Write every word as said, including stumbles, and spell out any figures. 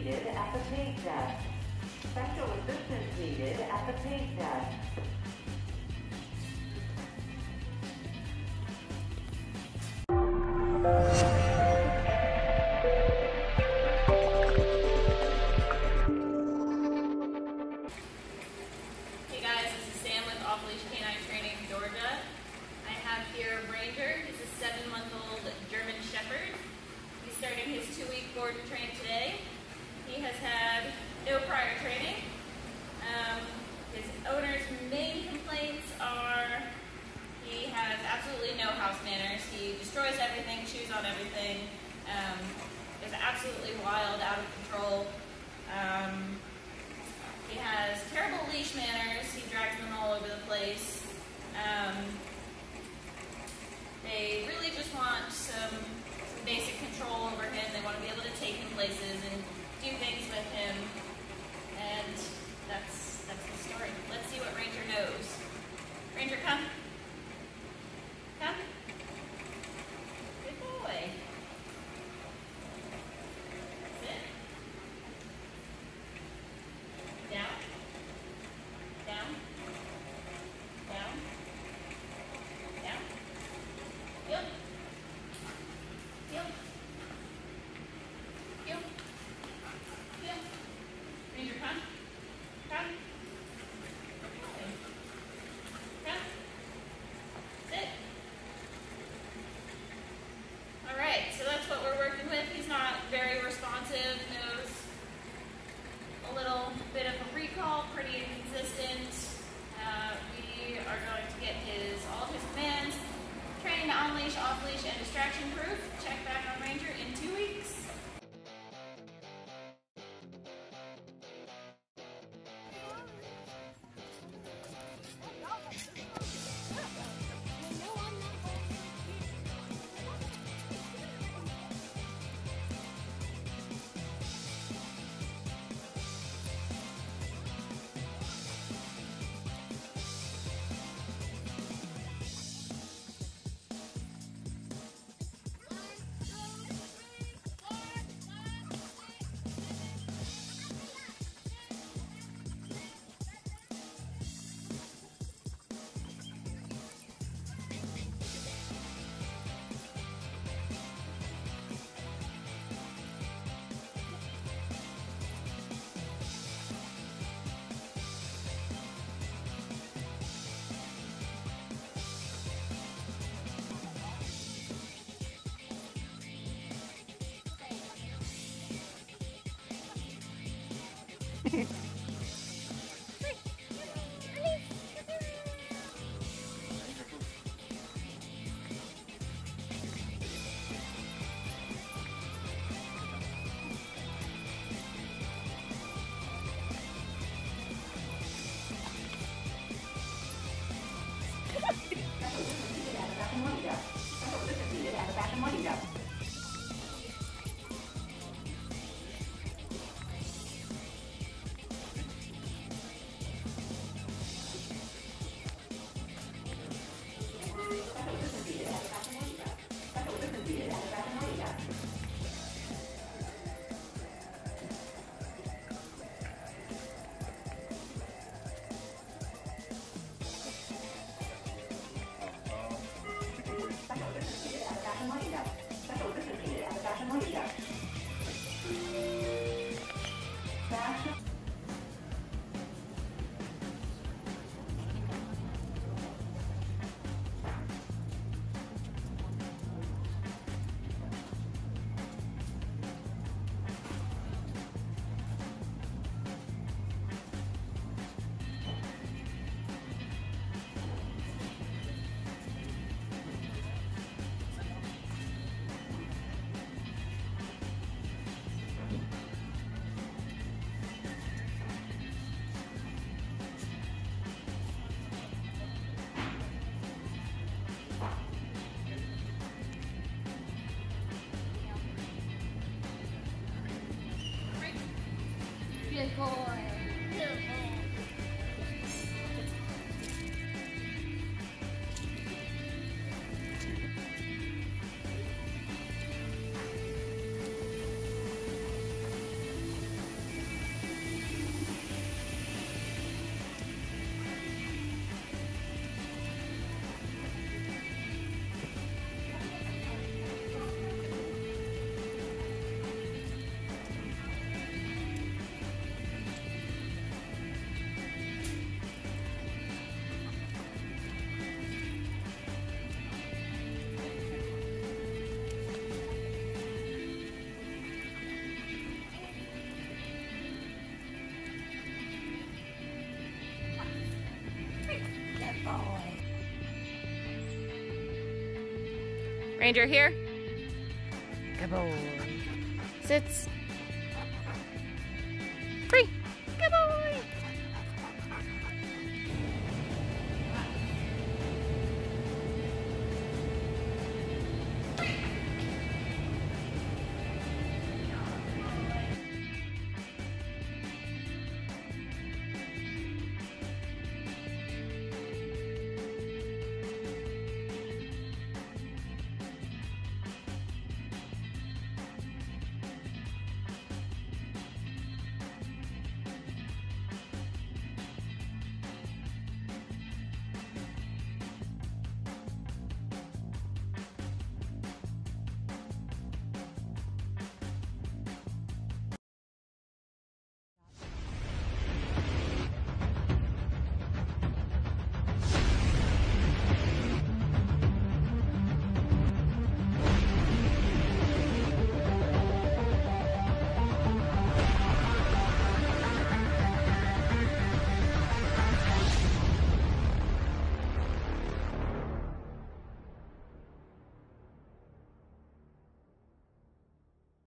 needed at the page desk. Special assistance needed at the page desk. Hey guys, this is Sam with Leash K nine Training, Georgia. I have here Ranger. He's a seven-month-old German Shepherd. He's starting his two-week board and train today. He has had no prior training. Um, his owner's main complaints are he has absolutely no house manners. He destroys everything, chews on everything. Um, is absolutely wild, out of control. Um, he has terrible leash manners. He drags them all over the place. Um, they really just want some, some basic control over him. They want to be able to take him places and do things with him. And that's that's the story. Let's see what Ranger knows. Ranger, come. Come. Good boy. Sit. Down. Down. Down. Down. Heel. Heel. Heel. Heel. Ranger, come. Come. Okay. Come. Sit. All right, so that's what we're working with. He's not very responsive, knows a little bit of a recall, pretty inconsistent. Uh, we are going to get his all of his commands trained on leash, off leash, and distraction proof. Check back on Ranger in two weeks. Good boy. Good boy. Ranger here. Good boy. Sits. Free.